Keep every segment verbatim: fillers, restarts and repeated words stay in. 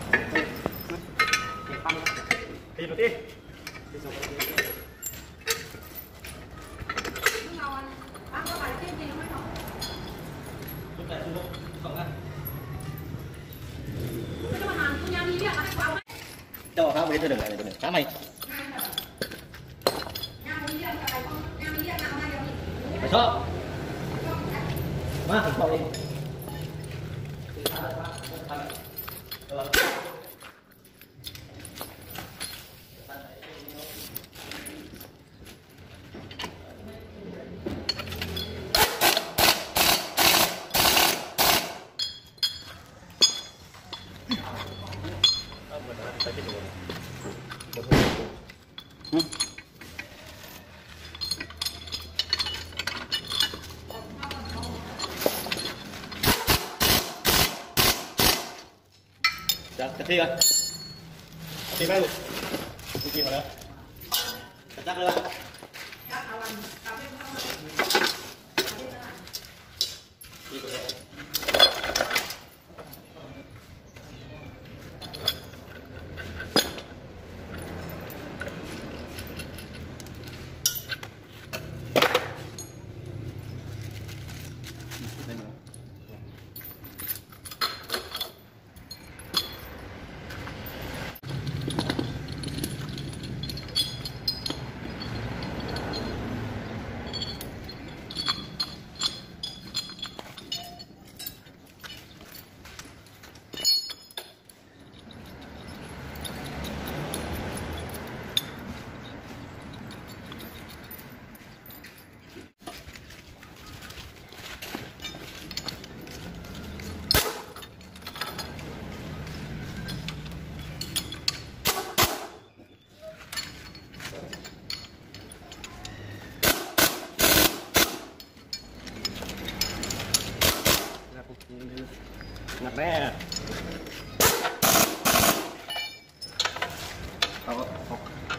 ตีมาตีเจ้าข้าวไปเธอเดินอะไรตัวหนึ่งข้าไม่ไปชอบมาถึงเขาเองจับกระเทียมตีไหมลูกลูกกินมาแล้วจับเลยหนักแน่เขาก็เขา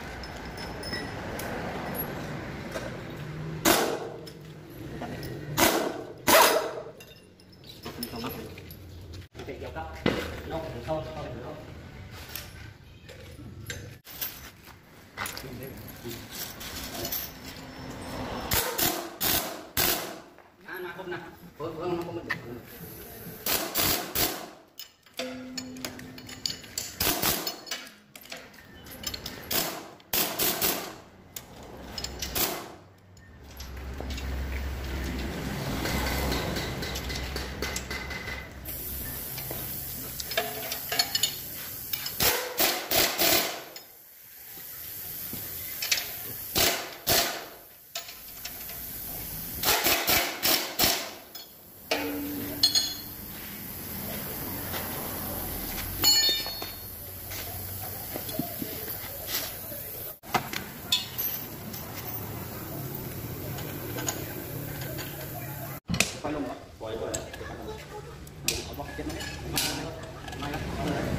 เขานักเลยเตะเกี่ยวกับน้องเข้าเข้าไปเข้าน้าน้าครบนะเพิ่มเพิ่มน้าครบมันลงแล้วปล่อยไปแล้วเอาบล็อกเก็ตไหมไม่ครับไม่ครับเอาเลย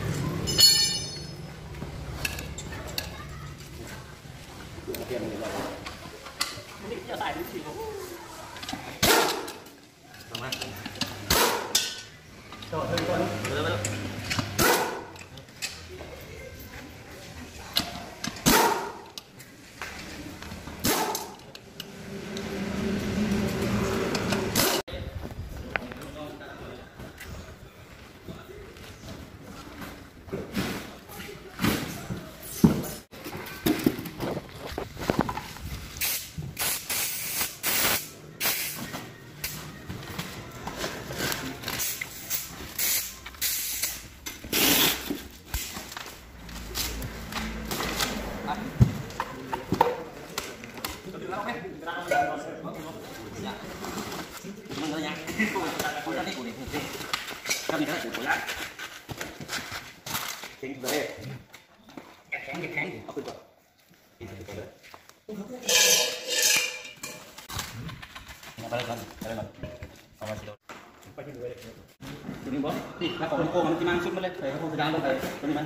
เตรียมเลยนี่จะใส่ดิสิทำไมต่อเพิ่มก่อนเร็วเร็วทิ้งเลยแข็งแข็งแข็งเอาขึ้นก่อนไปเลยก่อนไปเลยก่อนเอามาสิโดนไปที่ด้วยตัวนี้บอสนี่ถ้าของโกงมันจะมันซุ่มมาเลยใส่ข้าวโพดดำลงไปตัวนี้มัน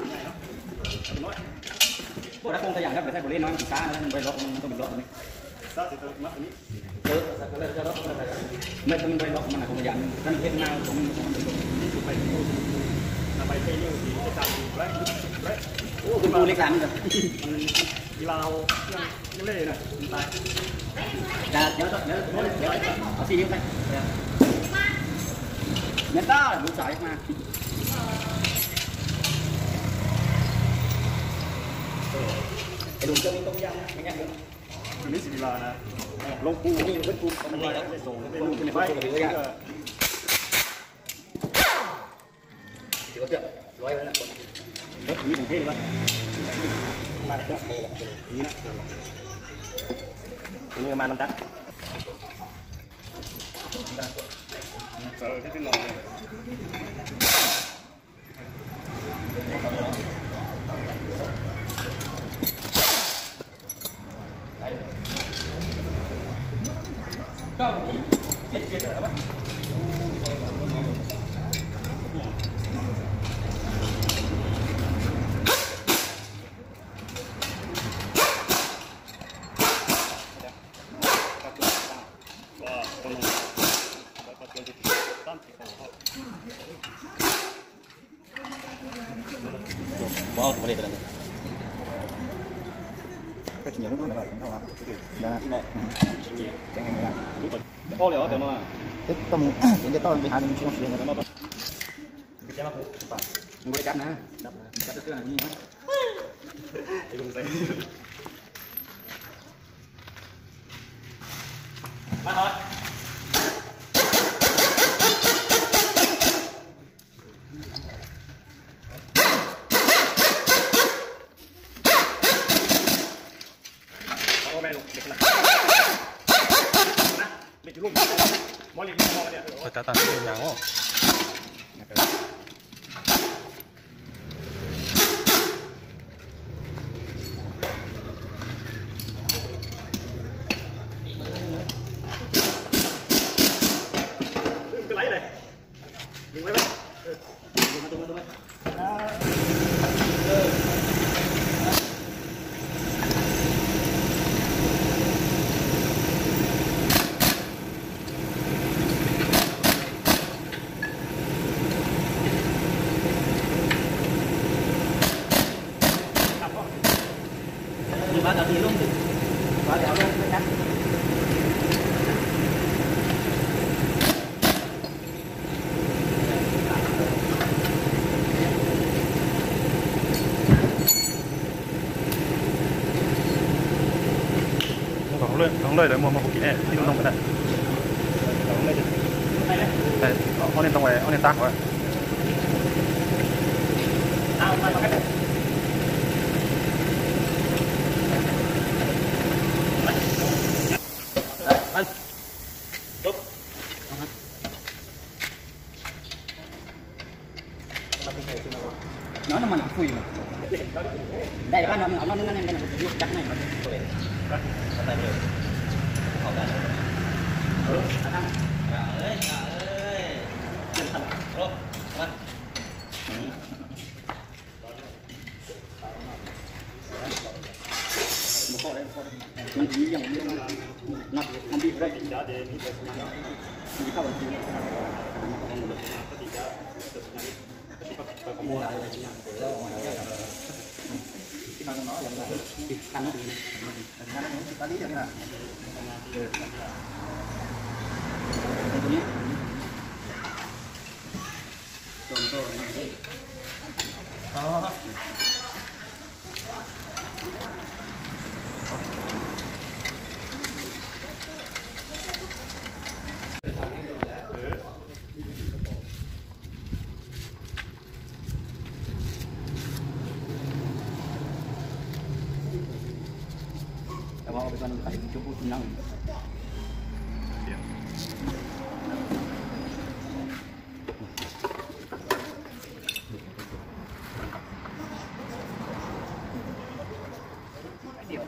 พวกนักโกงขยันครับแต่ถ้าบริเวณน้อยมันช้านะมันไปล็อกมันต้องเป็นล็อกตรงนี้เออก็เลยจะล็อกอะไรกันไม่ต้องไปล็อกมันนะผมยันท่านเห็นหน้าผมผมไปไปเที่ยวที่จะทำไรไรโอ้คุณดูเล็กหลังกันกีฬายังเล่นนะตายจะเดี๋ยวเดี๋ยวเดี๋ยวเอาซีนิ้วไปเมต้าดูสายมาไอ้ลุงจะมีต้มยำไม่งั้นมันนี่สิกีฬานะลงปูนี่เป็นปูมันเลยแล้วส่งเป็นปูเป็นไฟเดี๋ยวจะเดี๋ยวจะร้อยแล้วนะรถมีถึงเท่เลยวะมาแล้วนี่นะนี่มาน้ำตัดเออที่เป็นหลอดเลยก็เจ็ดเจ็ดอะไรวะว้าวไม่ได้เป็นอะไรก็ชิ้นใหญ่ไม่ต้องอะไรทั้งเท่าไหร่นะนะจะไงล่ะโอ้เหลียวเดี๋ยวมาเอ๊ะต้องเดี๋ยวจะต้องไปหาหนึ่งช่วงเสียงกันแล้วมั้งไปแจ้งมาปุ๊บป่ะมึงไปจับนะจับจับเสื้อนี่มั้ยไอ้ลุงใส่มาหน่อยแต่ตอนนี้ยังอ๋อเป็นไรเลยดึงไว้ไหมเออดึงมาตรงมาตรงมาเออมาเอาทีลุ่มดิมาเดี๋ยวลุ่มไปนะของเลยของเลยเดี๋ยวมัวมาบุกี้แน่ที่ต้องไปได้ของเลยแต่เอาเนี่ยต้องไปเอาเนี่ยตั้งไว้เอาไปมากันnó nó mà nó phùi mà đây là nó nó nó nó nó chắc này mà đây rồi họ đây ừ anh ơi ơi chân thật rồi anh một con đấy mình chỉ dòng nó không biết đấy chỉ không được mua lại là đó cái nó nó là cái ăn nó thì nó nó ta lý được cái nào cáiนี้trồng to này đó mauไปตอนนี้ใครจุ๊บจุ๊บนั่งเดี๋ยว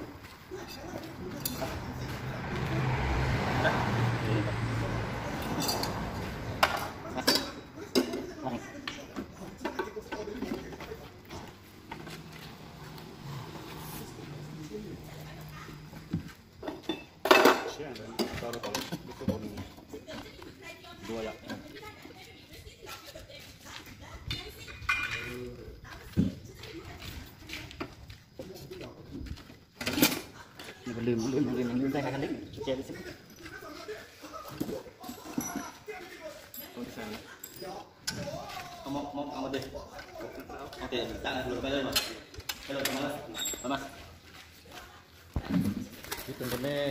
มันลืมลืมลืมลืมใจกันเล็กเจ็บสิเอามองมองเอามาดิเอาเตะตั้งหลุดไปเลยมาไปเลยมาเลยมาคิดเป็นกันแน่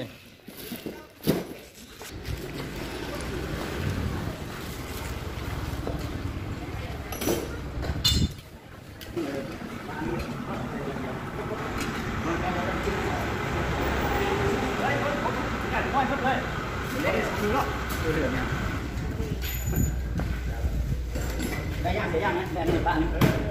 ได้ย่างได้ย่างนะได้เนี่ยบ้าน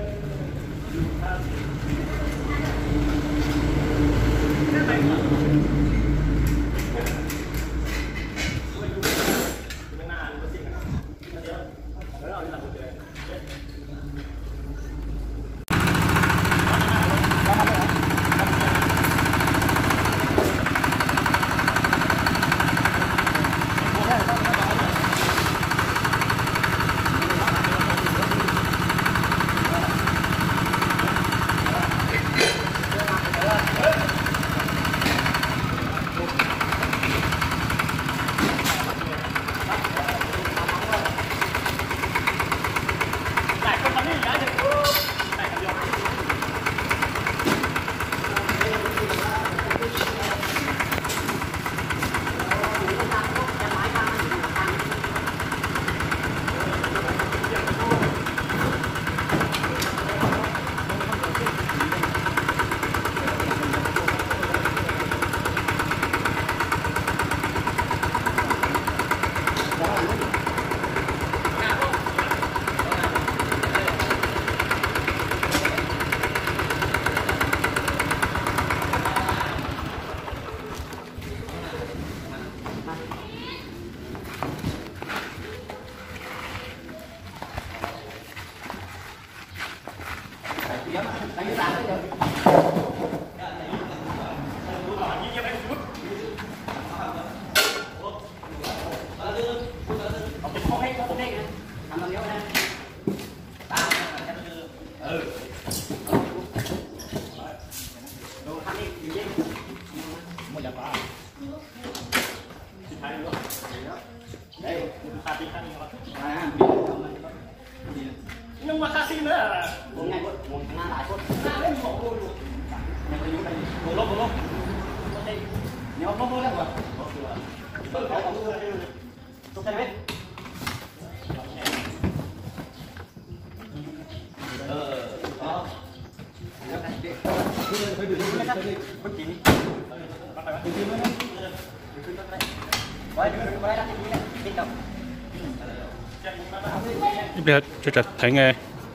nhưng mà taxi nữa là một ngày một một ngày lại phút ra đến một luôn luôn nhưng mà dùng đây một lốp một lốp nếu không mua được rồi tôi phải không mua tôi thấy biết ờ đó phải được cái cách bất kỳ bắt đầu từ từ nữa quay đi quay ra cái gì tiếp tục biết cho chặt thấy nghe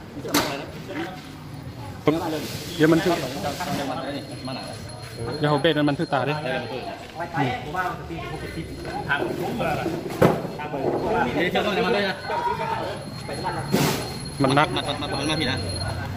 giờ mình thư giờ hộp bê mình thư tả đấy mình nát mặt mặt mặt mặt mặt thì nào